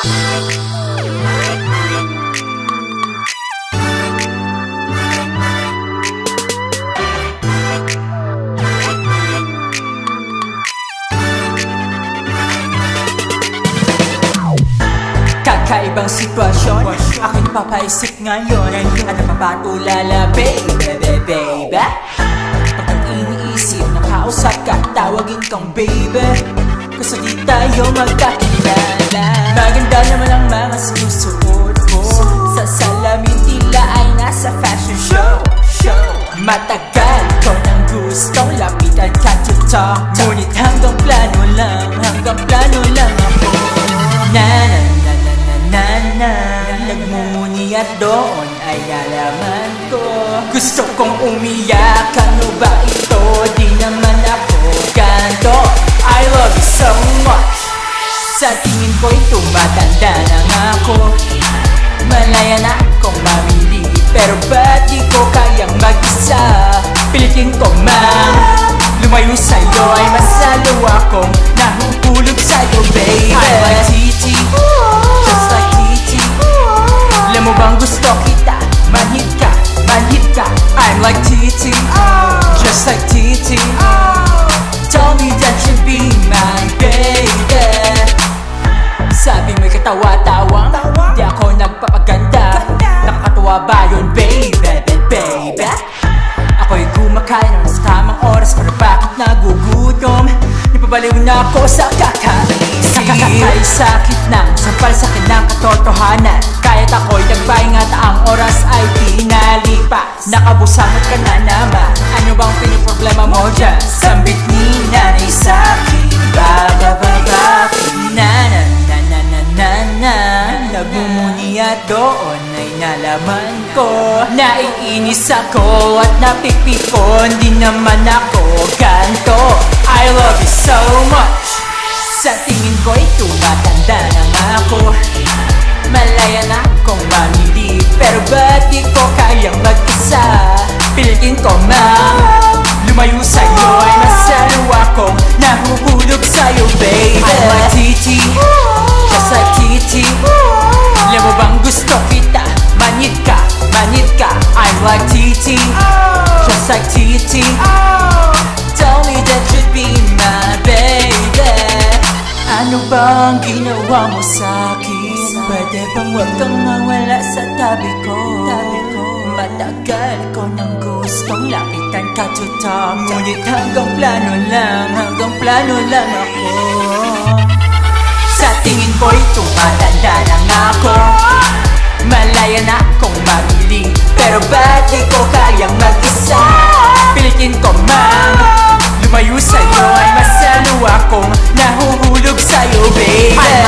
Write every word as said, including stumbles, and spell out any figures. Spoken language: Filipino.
Kakaibang sitwasyon, aking papaisip ngayon. Ano pa ba tulala, baby, baby, baby? Pagkat iniisip, nakausap ka, tawagin kang baby. Kasi di tayo magkakilala. Maganda naman ang mga sinusuot ko. Sa salamin tila ay nasa fashion show, show. Matagal ko nang gustong lapitan ka to talk. Ngunit hanggang plano lang, hanggang plano lang ako. Na na na na na na, nagmumuni at doon ay nalaman ko. Gusto kong umiyak, ano ba ito? Di naman ako ganto. I love you so much. Sa tingin ko'y tumatanda na nga ako. Malaya na akong mamili, pero ba't di ko kayang mag-isa? Pilitin ko man lumayo sa'yo, ay masalo akong nahuhulog sa'yo, baby. I'm like Titi, just like Titi. Alam mo bang gusto kita? Manhit ka, manhit ka. I'm like Titi, just like Titi. Tell me that you'll be my baby. Sabi mo'y katawa-tawang, di ako nagpapaganda. Nakakatuwa ba yun, baby, baby? Ako'y kumakain ng sa tamang oras, pero bakit nagugutom? Napabaliw na ako sa kakaisip. Ay sakit ng sampal sa akin ng katotohanan. Kaya't ako'y nagpahingat, ang oras ay pinalipas. Nakabusangot ka na naman, ano bang piniproblema mo dyan? Sambit ni nanay sa'kin, babababa. Na na na na na na na, nagmumuni at doon ay nalaman ko. Naiinis ako at napipikon, di naman ako ganto. I love you so much. Sa tingin ko'y tumatanda na nga ako. Malaya na akong mamili, pero ba't di ko kayang mag-isa? Pilitin ko man lumayo sa'yo, ay masalo akong nahuhulog sa'yo, baby. I'm like Titi, just like Titi. Alam mo bang gusto kita? Manhit ka, manhit ka. I'm like Titi, just like Titi. Tell me that you'd be my baby. Ano bang ginawa mo sa'kin? Pwede bang huwag kang mawala sa tabi ko? Matagal ko nang gustong lapitan ka to talk. Ngunit hanggang plano lang, hanggang plano lang ako. Sa tingin ko'y tumatanda na nga ako. Malaya na akong mamili, pero ba't di ko kayang mag-isa? Pilitin ko man lumayo sa'yo, ay masalo akong nahuhulog sa'yo, baby. I'm